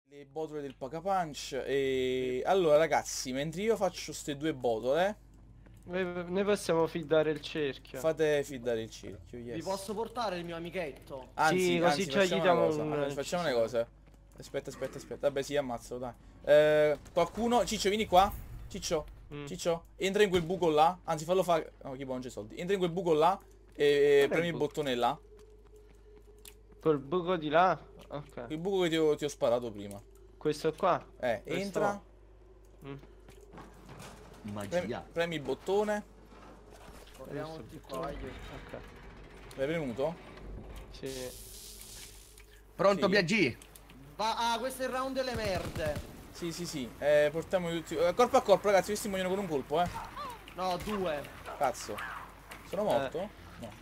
Le botole del Paca Punch. E allora ragazzi, mentre io faccio ste due botole, Noi possiamo fidare il cerchio. fate fidare il cerchio, Vi yes. posso portare il mio amichetto? Anzi, Sì, così già facciamo gli una diamo cosa. un... Allora, facciamo una sì. cosa. Aspetta. Vabbè, sì, ammazzalo, dai. Qualcuno. Ciccio, vieni qua. Ciccio. Mm. Ciccio, entra in quel buco là. Anzi, fallo fare. No, chi non c'è soldi. Entra in quel buco là. E Qual è premi il il buco? bottone là. Col buco di là? Ok. Il buco che ti ho sparato prima. Questo qua? Questo Entra. Mm. Magia. Premi il bottone. Corriamo Questo tutti buco. qua, io. Ok. L'hai premuto? Sì. Pronto, Sì. BG? Questo è il round delle merde. Sì. Portiamo tutti. Corpo a corpo, ragazzi. Questi muoiono con un colpo, No, due. Cazzo. Sono morto? No.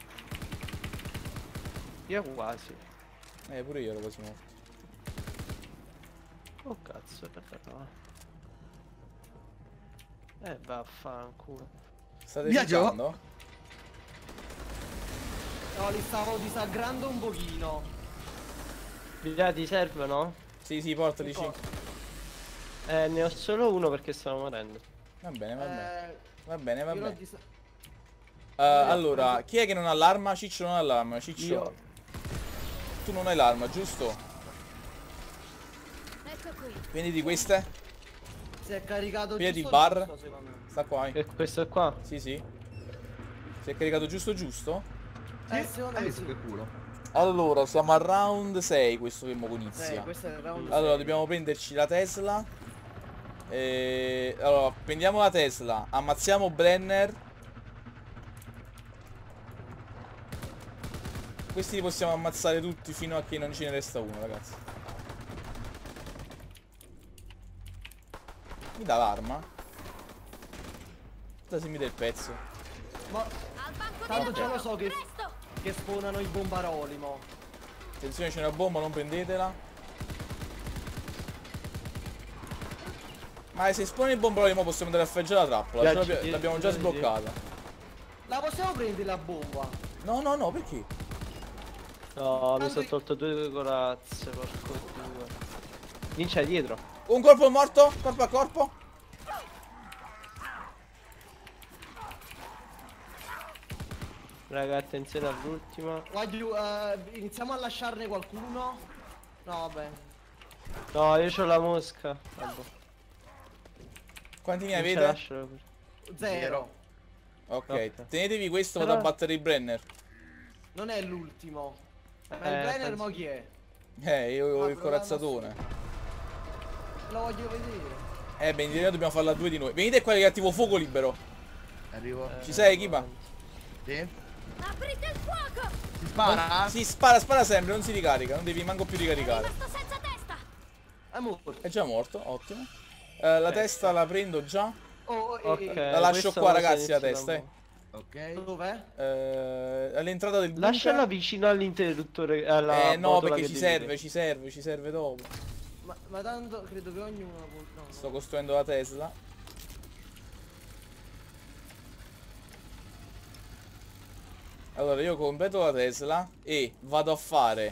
Io quasi. Pure io ero quasi morto. Oh cazzo, però. Vaffanculo. State Viaggio? giocando? No, li stavo disagrando un pochino. Via, ti servono? Sì, portali Che 5. cosa? Ne ho solo uno perché sto morendo. Va bene. Va Io bene. l'ho disa- Allora, chi è che non ha l'arma? Ciccio non ha l'arma. Ciccio, Io. tu non hai l'arma, giusto? Ecco qui. Prenditi queste. Si è caricato Piedi giusto bar. giusto, secondo me. Sta qua. E questo qua? Sì. Si è caricato giusto? Secondo me sì. Che culo. Allora, siamo a round 6. Questo che mo inizia. Questo è il round Allora, 6. dobbiamo prenderci la Tesla. Allora, prendiamo la Tesla. Ammazziamo Brenner. Questi li possiamo ammazzare tutti fino a che non ce ne resta uno, ragazzi. Mi dà l'arma? Guarda se mi dà il pezzo. Ma Al banco tanto di già lo lavoro. so Presto! che spawnano i bombaroli, mo. Attenzione, c'è una bomba, non prendetela. Ma se espone il bombarolo, mo possiamo andare a freggiare la trappola. L'abbiamo già sbloccata. La possiamo prendere la bomba? No, perché? No, mi sono tolto due corazze, porco due. Vince dietro. Un colpo morto, corpo a corpo. Raga, attenzione all'ultima. Iniziamo a lasciarne qualcuno. No, vabbè. No, io c'ho la mosca. Vabbè. Quanti ne Vince, avete? lascialo così. Zero. Ok, tenetevi questo, vado Però- a battere il Brenner. Non è l'ultimo. Ma il Eh, Brenner penso- mo chi è? Io ho il proviamo corazzatone. Lo voglio vedere. Ben, direi dobbiamo farla a due di noi. Venite qua che attivo fuoco libero. Arrivo. Ci sei, Kiba? Sì. Aprite il fuoco! Si spara? Si spara sempre, non si ricarica, non devi manco più È ricaricare. rimasto senza testa! È morto. È già morto, ottimo. La testa la prendo già. Ok. La lascio questo qua, lo ragazzi, la inizio da testa, mo'. Ok. Dov'è? All'entrata del bunker. Lasciala vicino all'interruttore. Alla No, botola perché che ci devi serve dopo. Ma tanto credo che ognuno la può. No, Sto costruendo la Tesla. Allora io completo la Tesla e vado a fare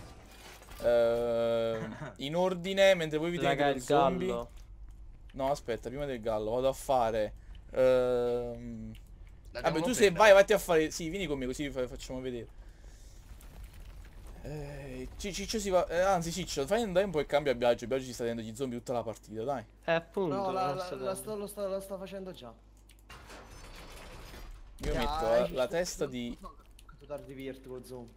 in ordine mentre voi vi tenete Raga, lo il zombie. gallo. No, aspetta, prima del gallo vado a fare vabbè, L'abbiamo tu se presa. vai a fare. Sì, vieni con me così facciamo vedere. Ciccio si va. Anzi, Ciccio, fai andare un po' il cambio a Biagio. Biagio ci sta tenendo gli zombie tutta la partita, dai. Appunto. No, non sto dando. lo sta facendo già. Io metto la testa di. Quanto tardi virtuo zoom.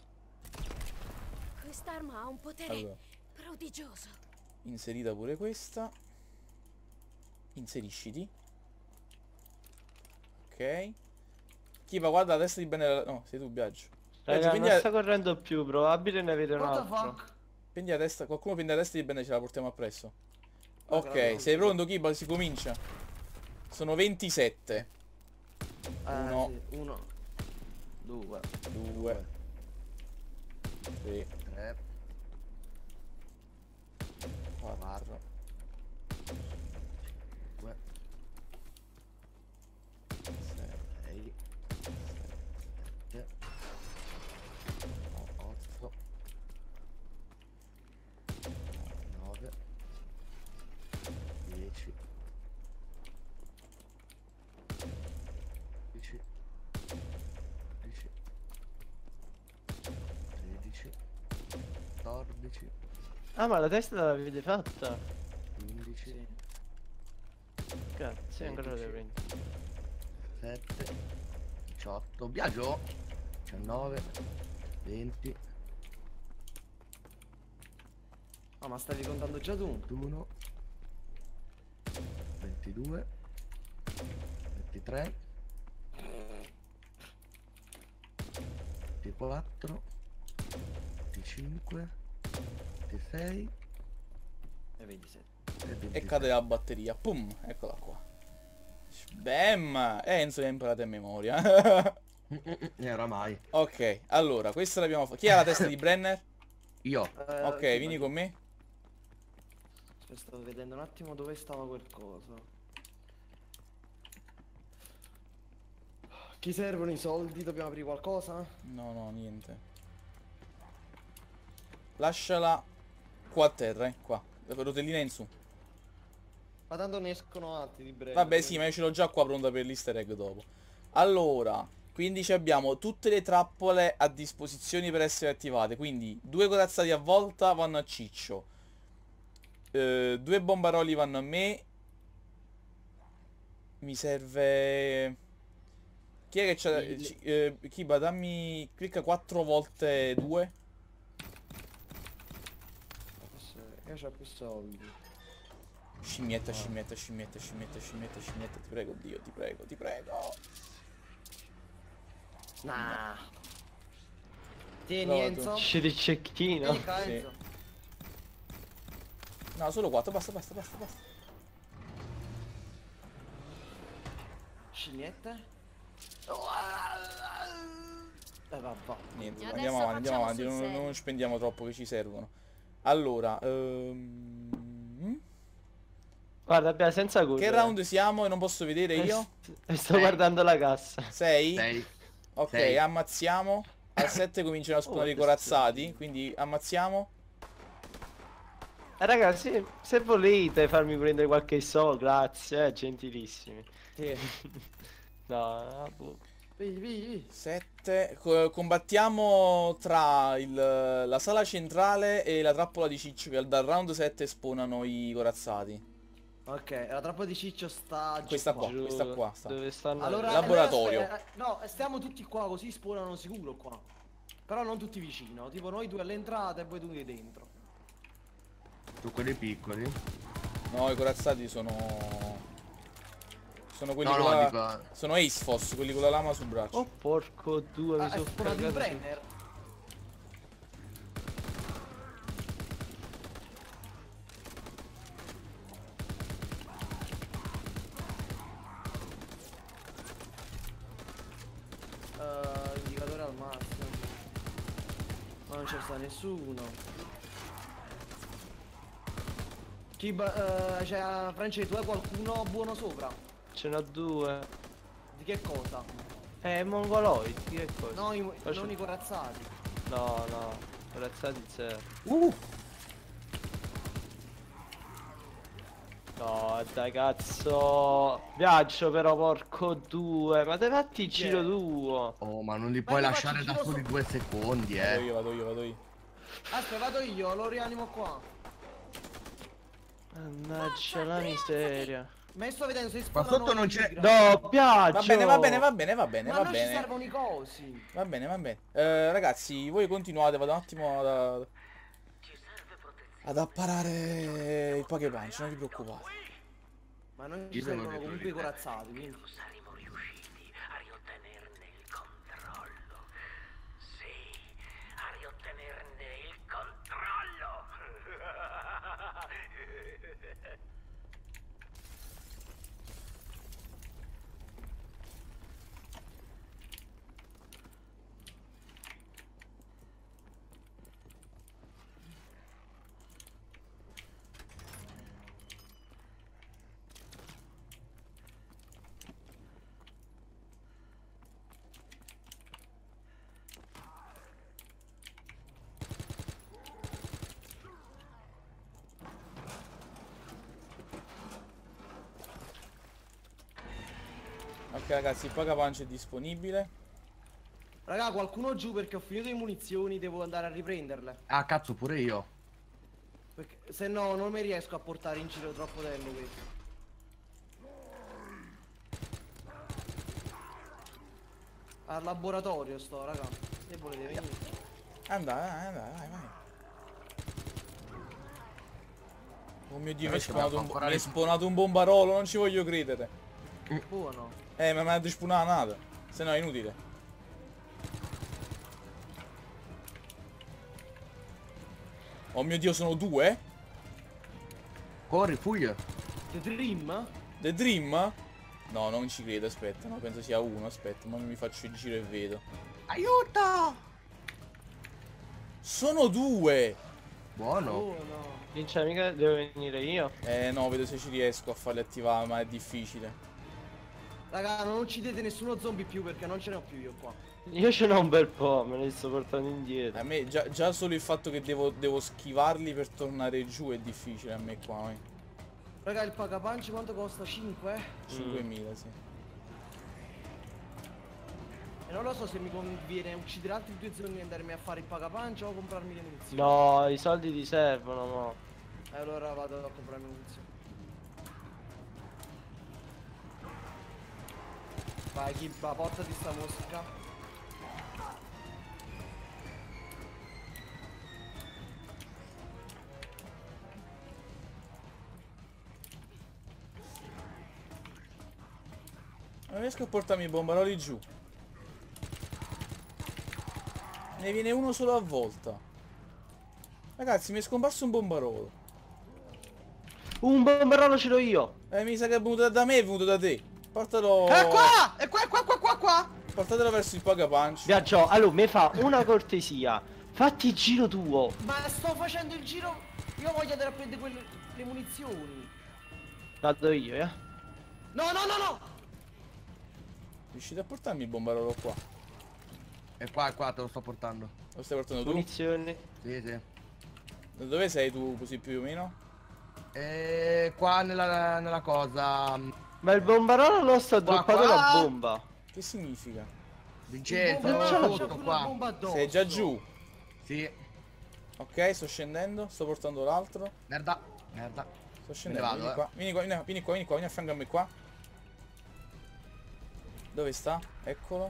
Quest'arma ha un potere Allora, prodigioso. inserita pure questa. Inserisciti. Ok. Kiva, guarda la testa di bene. No, sei tu, Biagio. Biagio, Raga, non sta correndo più. Probabile ne avete un What the altro. fuck? prendi la testa. Qualcuno prende la testa di bene, ce la portiamo appresso. Guarda, Ok, guarda. sei pronto, Kiba? Si comincia. Sono 27. Uno. Sì, 1 2 2 3 3. 4 2. 6 6. 7. 8 9. 14, Ah, ma la testa l'avete fatta? 15, Grazie, ancora la devo prendere. 7, 18, viaggio, 19, 20, Ah, ma stavi contando già tu? 21, 22, 23, 24, 25, 26 E 27. e E 23. cade la batteria. Pum, eccola qua. Bam! Enzo li ha imparati a memoria. Oramai. Ok, allora, questa l'abbiamo fatta. Chi ha la testa di Brenner? Io. Ok, vieni con me. Aspetta, stavo vedendo un attimo dove stava quel coso. Chi servono i soldi? Dobbiamo aprire qualcosa? No, no, niente. Lasciala qua a terra, qua. Rotellina in su. Ma tanto ne escono altri di breve. Vabbè, sì, ma io ce l'ho già qua pronta per l'easter egg dopo. Allora, quindi ci abbiamo tutte le trappole a disposizione per essere attivate. Quindi 2 corazzati a volta vanno a Ciccio. 2 bombaroli vanno a me. Mi serve... Chi è che c'ha... Kiba, dammi... Clicca 4 volte 2. Io c'ho più soldi. Scimmietta, scimmietta, scimmietta, scimmietta, scimmietta, scimmietta. Ti prego, Dio, ti prego, ti prego. Nah. Tieni Provato. Enzo. Scegli il cecchino. Tieni qua, Sì. Enzo. No, solo 4, basta, basta, basta, basta. Scimmiette. Va. Niente, Adesso andiamo avanti, facciamo non, sul serio. non spendiamo troppo che ci servono. Allora, Guarda, abbiamo senza correre. che round siamo e non posso vedere io? Sto guardando la cassa. 6? 6. Ok, Sei. ammazziamo. Al 7 cominciano a spawnare i che corazzati, quindi ammazziamo. Ragazzi, se volete farmi prendere qualche soldo, grazie, gentilissimi. Sì. No, boh. Vi. 7. Combattiamo tra la sala centrale e la trappola di Ciccio, che dal round 7 spawnano i corazzati. Ok, la trappola di Ciccio sta giù Questa qua, Giù, questa qua sta. Dove stanno? Allora, Laboratorio. no, stiamo tutti qua così spawnano sicuro qua. Però non tutti vicino, tipo noi due all'entrata e voi due dentro. Tu quelli piccoli. No, i corazzati sono... Sono quelli No, con no, la... dico... Sono Ace Foss, quelli con la lama sul braccio. Oh porco due, mi Ah, è sono spawnato il cagato su- Brenner. Indicatore al massimo. Ma non c'è sta nessuno. Cioè, Francesco, tu hai qualcuno buono sopra? Ce n'ho due. Di che cosa? Mongoloid, che cosa? No, Faccio- non i corazzati. No, no, corazzati zero. No, dai cazzo. Viaggio però, porco due. Ma te fatti il giro tuo. Oh, ma non li Ma puoi io lasciare faccio da giro soli su- 2 secondi, Vado io. Aspetta, vado io, lo rianimo qua. Mannaggia la miseria. Ma io sto vedendo se Ma spawnano sotto non i c'è... tigri. No, viaggio. Va bene, va bene, va bene, va bene, Ma va non ci bene. servono i cosi. Va bene, va bene. Ragazzi, voi continuate, vado un attimo ad apparare il Poké Punch, non vi preoccupate. Ma non ci Io sono servono di comunque i corazzati, quindi. Saremo riusciti a riottenerne il controllo. Sì, a riottenerne il controllo. Ok ragazzi, il Poké Punch è disponibile. Raga, qualcuno giù perché ho finito le munizioni, devo andare a riprenderle. Ah, cazzo, pure io. Perché se no non mi riesco a portare in giro troppo tempo questo. Al laboratorio sto, raga. Se volete venire. Andai, vai. Oh mio Dio, Noi ci dobbiamo ancora mi è spawnato un bombarolo, non ci voglio credere. Buono. Ma mi ha dispunato nada. Se no è inutile. Oh mio Dio, sono due? Corri, fugge. The Dream? The Dream? No, non ci credo, aspetta, no, penso sia uno, aspetta, ma mi faccio il giro e vedo. Aiuto! Sono due! Buono. Buono. Vince, mica devo venire io. No, vedo se ci riesco a farli attivare, ma è difficile. Raga, non uccidete nessuno zombie più perché non ce ne ho più io qua. Io ce n'ho un bel po', me ne sto portando indietro. A me già solo il fatto che devo schivarli per tornare giù è difficile a me qua, Raga, il pagapunch quanto costa? 5? 5.000, sì. E non lo so se mi conviene uccidere altri due zombie e andarmi a fare il pagapunch o comprarmi le munizioni. No, i soldi ti servono, mo. E allora vado a comprarmi le munizioni. Vai, Kibba, portati sta mosca. Non riesco a portarmi i bombaroli giù. Ne viene uno solo a volta. Ragazzi, mi è scomparso un bombarolo. Un bomberolo ce l'ho io. Mi sa che è venuto da me, è venuto da te. Portalo. È qua! È qua! Portatelo verso il pagapunch. Viaggio, allora mi fa una cortesia. Fatti il giro tuo. Ma sto facendo il giro. Io voglio andare a prendere le munizioni. Vado io, No! Riuscite a portarmi il bombarolo qua? È qua, te lo sto portando. Lo stai portando tu? Munizioni. Sì, sì. Da dove sei tu così più o meno? Qua nella cosa. Ma il bombarolo non sta droppato qua. la bomba. Che significa? Vincenzo, Il bombarolo c'ha tutto pure qua. la bomba addosso. Sei già giù. Sì. Ok, sto scendendo, sto portando l'altro. Merda. Sto scendendo, vado, vieni qua. Vieni qua, vieni a fianco a me qua. Dove sta? Eccolo.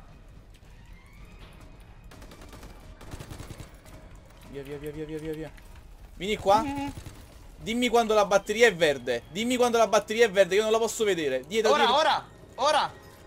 Via. Vieni qua. Dimmi quando la batteria è verde. Dimmi quando la batteria è verde, io non la posso vedere. Dietro. Ora!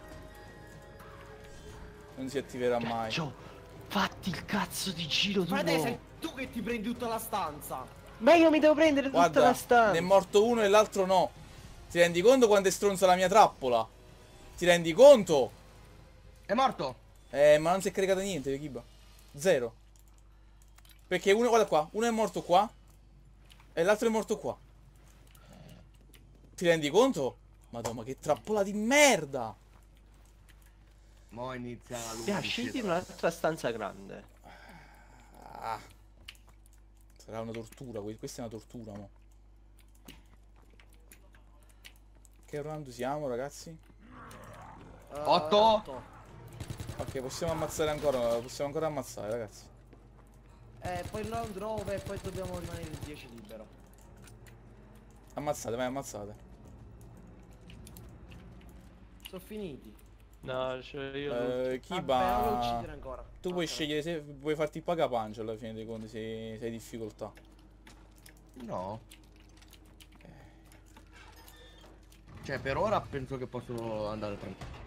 Non si attiverà mai. Viaggio, fatti il cazzo di giro tuo. Frate, sei tu che ti prendi tutta la stanza. Ma io mi devo prendere tutta Guarda, la ne è stanza. morto uno e l'altro no. Ti rendi conto quando è stronza la mia trappola? Ti rendi conto? È morto! Ma non si è caricato niente, Kiba. Zero. Perché uno, guarda qua, uno è morto qua e l'altro è morto qua. Ti rendi conto? Madonna, che trappola di merda! Mo inizia la Via, scegli un'altra stanza grande. Ah. Sarà una tortura, questa è una tortura, mo. Che round siamo, ragazzi? 8. Ok, possiamo ammazzare ancora, possiamo ancora ammazzare, ragazzi. Poi il round 9 e poi dobbiamo rimanere il 10 libero. Ammazzate, vai, ammazzate. Sono finiti. No, cioè io... Vabbè, non lo Kiba, uccidere ancora. tu puoi Ok. scegliere se vuoi farti il pagapunch alla fine dei conti, se hai difficoltà. No. Cioè, per ora penso che posso andare tranquillo.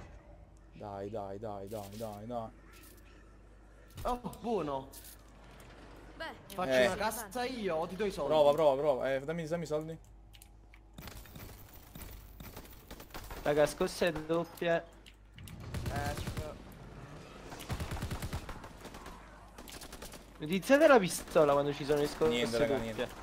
Dai. Oh, buono. Beh, Faccio Eh. una cassa io o ti do i soldi? Prova. Dammi i soldi. Raga, scosse doppie. Aspetta. Utilizzate la pistola quando ci sono le scosse Niente, raga, doppie. niente.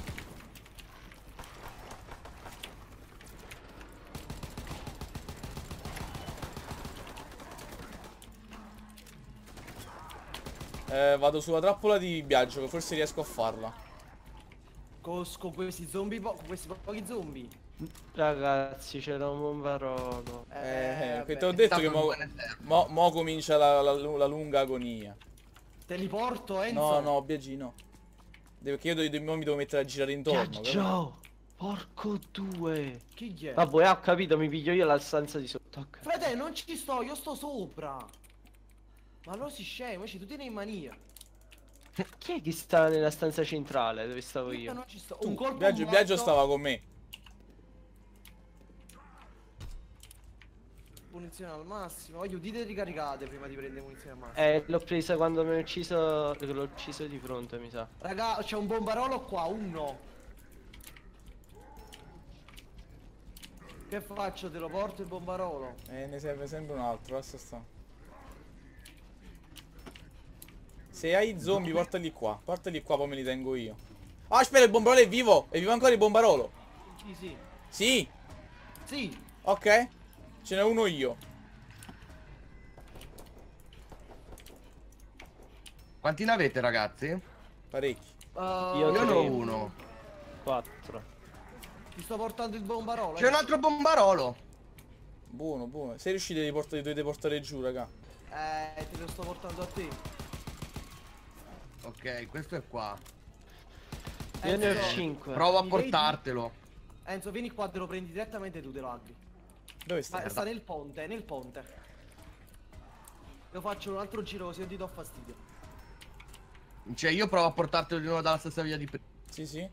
Vado sulla trappola di viaggio, che forse riesco a farla. Con questi zombie, con questi pochi zombie. Ragazzi, c'era un bombarolo. Che te ho detto che mo comincia la lunga agonia. Te li porto, Enzo? No, no, Biagi no. Perché io mi devo mettere a girare intorno. capito? Giorgio! Porco due! Chi è? Vabbè, ho capito, mi piglio io la stanza di sotto. Ok. Frate, non ci sto, io sto sopra. Ma allora si scemo, invece tu tieni in mania. Chi è che sta nella stanza centrale dove stavo Io io? non ci sto. Tu, Un colpo Biagio morto. stava con me. Munizione al massimo. Voglio dite ricaricate prima di prendere munizione al massimo. L'ho presa quando mi ho ucciso. L'ho ucciso di fronte, mi sa. Raga, c'è un bombarolo qua, uno. Che faccio? Te lo porto il bombarolo? Ne serve sempre un altro, lascia sta. Se hai zombie portali qua, poi me li tengo io. Ah, aspetta, il bombarolo è vivo! È vivo ancora il bombarolo! Sì, sì. Sì! Sì. Ok, ce n'è uno io. Quanti ne avete, ragazzi? Parecchi. Io Io ne tre. ho uno. 4. Ti sto portando il bombarolo. C'è un altro bombarolo. Buono, buono. Se riuscite li dovete portare giù, raga. Te lo sto portando a te. Ok, questo è qua. Io ne ho Enzo, 5. Provo a Mi vedi? portartelo. Enzo, vieni qua, te lo prendi direttamente tu, te lo agri. Dove sta? Ma sta nel ponte, nel ponte. Io faccio un altro giro così non ti do fastidio. Cioè, io provo a portartelo di nuovo dalla stessa via di prima. Sì, sì.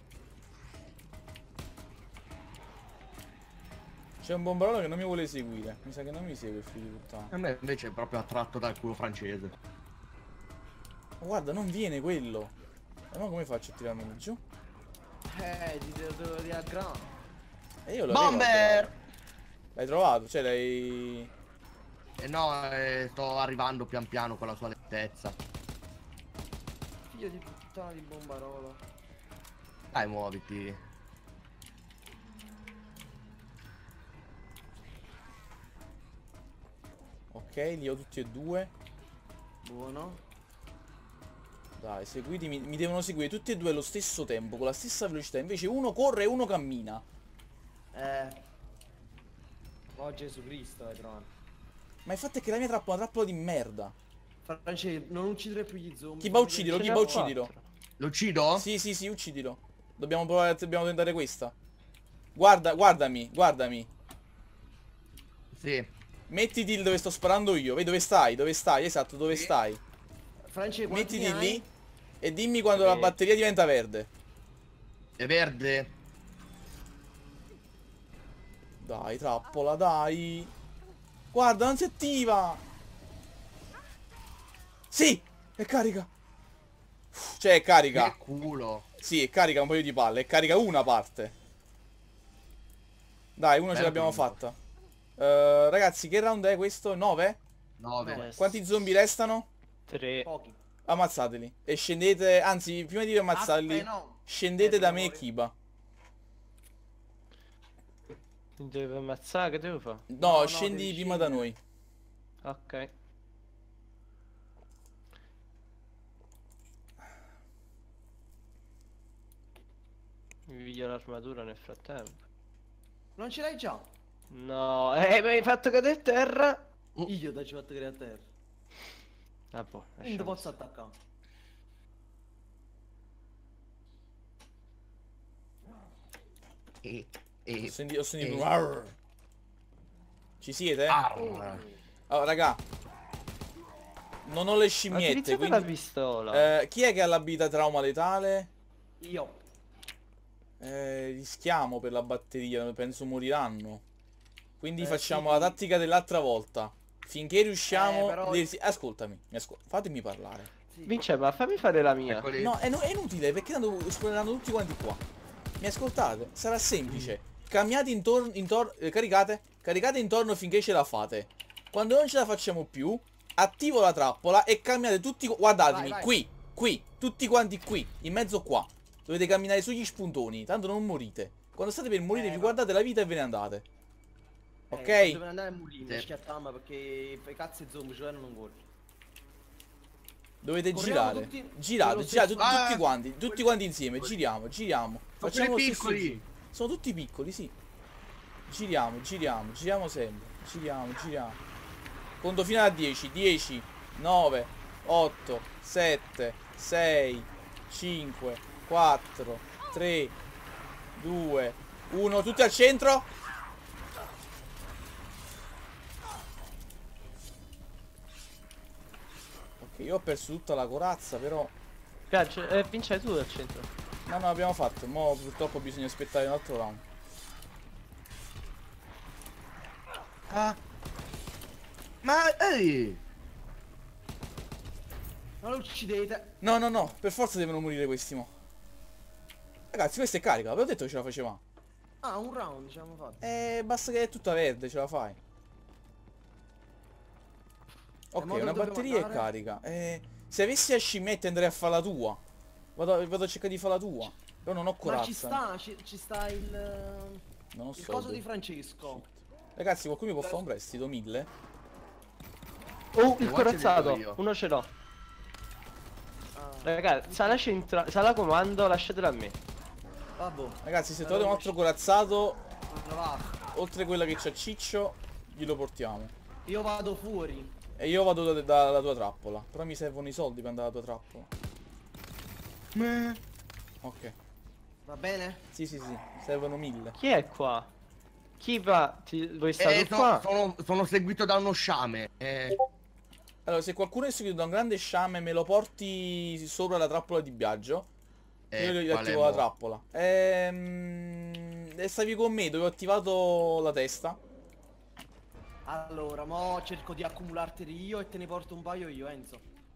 C'è un bombarolo che non mi vuole seguire. Mi sa che non mi segue, figlio di puttana. A me invece è proprio attratto dal culo francese. Ma guarda, non viene quello. E ma come faccio a tirarmelo giù? Ti devo riaggrano. E io lo Bomber! L'hai trovato? Cioè l'hai... No, sto arrivando pian piano con la sua lentezza. Figlio di puttana di bombarolo. Dai, muoviti. Ok, li ho tutti e due. Buono. Dai, seguitemi. Mi devono seguire tutti e due allo stesso tempo, con la stessa velocità. Invece uno corre e uno cammina. Oh Gesù Cristo, Tron. Ma il fatto è che la mia trappola è una trappola di merda. Francesco, non uccidere più gli zombie. Kiba, uccidilo, Ce Kiba, n'ho uccidilo. 4. Lo uccido? Sì, sì, sì, uccidilo. Dobbiamo provare, dobbiamo tentare questa. Guarda, guardami, guardami. Sì. Mettiti dove sto sparando io. Vedi dove stai? Dove stai? Esatto, dove Sì. stai? Francesco, Mettiti lì e dimmi quando la batteria diventa verde. È verde. Dai, trappola, dai. Guarda, non si attiva. Sì, è carica. Cioè, è carica. Che culo. Sì, è carica un paio di palle. È carica una parte. Dai, uno ce Bello l'abbiamo primo. fatta. Ragazzi, che round è questo? 9? 9. Yes. Quanti zombie restano? 3. Pochi. Ammazzateli. E scendete, anzi, prima di ammazzarli, no. scendete da me e per Kiba. Mi devo ammazzare, che devo fare? No, no, scendi devi prima da scendere. noi. Ok. Mi piglio l'armatura nel frattempo. Non ce l'hai già? No, mi hai fatto cadere a terra. Io ti ho fatto cadere a terra. Ah, boh, Non ti lasciamo posso attaccare. Ho sentito un arr. Ci siete? Arr. Oh, raga. Non ho le Ma scimmiette, utilizzate la quindi... pistola. chi è che ha l'abilità trauma letale? Io. Rischiamo per la batteria, penso moriranno. Quindi facciamo sì. la tattica dell'altra volta. Finché riusciamo... però- Ascoltami, fatemi parlare. Sì. Vince, ma fammi fare la mia. Eccoli. No, è inutile perché tanto esploderanno tutti quanti qua. Mi ascoltate? Sarà semplice. Camminate intorno, caricate intorno finché ce la fate. Quando non ce la facciamo più, attivo la trappola e camminate tutti, guardatemi, Vai. qui, tutti quanti qui, in mezzo qua. Dovete camminare sugli spuntoni, tanto non morite. Quando state per morire vi ma- guardate la vita e ve ne andate. Ok? Devo andare a mulino, Sì. schiattamma perché i cazzi zombie cioè non corri. Dovete Corriamo girare. tutti Girate, nello girate stesso- tutti quanti insieme, giriamo. Facciamo lo stesso piccoli. giro. Sono tutti piccoli, sì. Giriamo, giriamo, giriamo sempre. Giriamo, giriamo. Conto fino a 10. 10, 9, 8, 7, 6, 5, 4, 3, 2, 1. Tutti al centro. Ok, io ho perso tutta la corazza, però... Viaggio, vincere tu al centro. No, no, abbiamo fatto. Mo' purtroppo bisogna aspettare un altro round. Ah. Ma ehi! Non lo uccidete. No, no, no, per forza devono morire questi mo. Ragazzi, questa è carica, avevo detto che ce la facevamo. Ah, un round ci abbiamo fatto. Basta che è tutta verde, ce la fai. Ok, mo dove una dobbiamo batteria è andare? carica. Se avessi a scimmette andrei a fare la tua. Vado a cercare di fare la tua. Però non ho Ma corazza. ci sta Non ho il coso soldi. di Francesco. Ragazzi, qualcuno mi può fare un prestito? 1000? Oh, il Guarda, corazzato. io. Uno ce l'ho. Ah, Ragazzi, sala comando, lasciatelo a me. vabbè. Ragazzi, se trovate un altro corazzato, Allora va. oltre a quella che c'ha Ciccio, glielo portiamo. Io vado fuori. E io vado dalla tua trappola. Però mi servono i soldi per andare alla tua trappola. Ok. Va bene? Sì, sì, sì. Servono 1000. Chi è qua? Chi va? Vuoi stare tu qua? Sono seguito da uno sciame. Allora, se qualcuno è seguito da un grande sciame, me lo porti sopra la trappola di Biagio. Io gli qual è attivo la mo? trappola. Stavi con me dove ho attivato la testa. Allora, mo cerco di accumularteli io e te ne porto un paio io, Enzo.